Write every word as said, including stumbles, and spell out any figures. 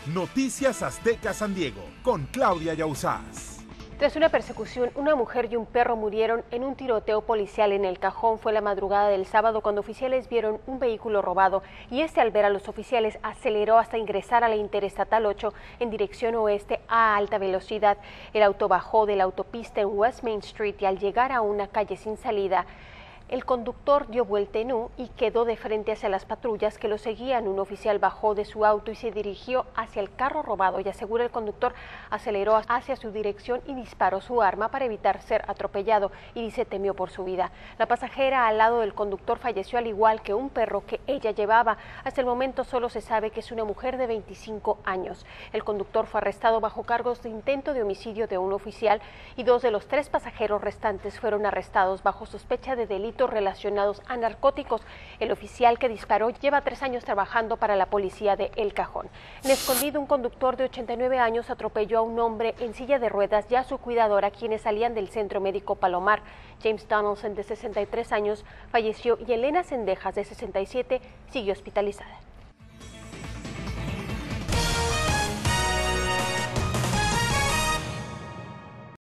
Noticias Azteca San Diego, con Claudia Yauzás. Tras una persecución, una mujer y un perro murieron en un tiroteo policial en El Cajón. Fue la madrugada del sábado cuando oficiales vieron un vehículo robado y este, al ver a los oficiales, aceleró hasta ingresar a la Interestatal ocho en dirección oeste a alta velocidad. El auto bajó de la autopista en West Main Street y al llegar a una calle sin salida, el conductor dio vuelta en U y quedó de frente hacia las patrullas que lo seguían. Un oficial bajó de su auto y se dirigió hacia el carro robado y, asegura el conductor, aceleró hacia su dirección y disparó su arma para evitar ser atropellado, y dice temió por su vida. La pasajera al lado del conductor falleció, al igual que un perro que ella llevaba. Hasta el momento solo se sabe que es una mujer de veinticinco años. El conductor fue arrestado bajo cargos de intento de homicidio de un oficial y dos de los tres pasajeros restantes fueron arrestados bajo sospecha de delito relacionados a narcóticos. El oficial que disparó lleva tres años trabajando para la policía de El Cajón. En Escondido, un conductor de ochenta y nueve años atropelló a un hombre en silla de ruedas y a su cuidadora, quienes salían del Centro Médico Palomar. James Donaldson, de sesenta y tres años, falleció y Elena Cendejas, de sesenta y siete, sigue hospitalizada.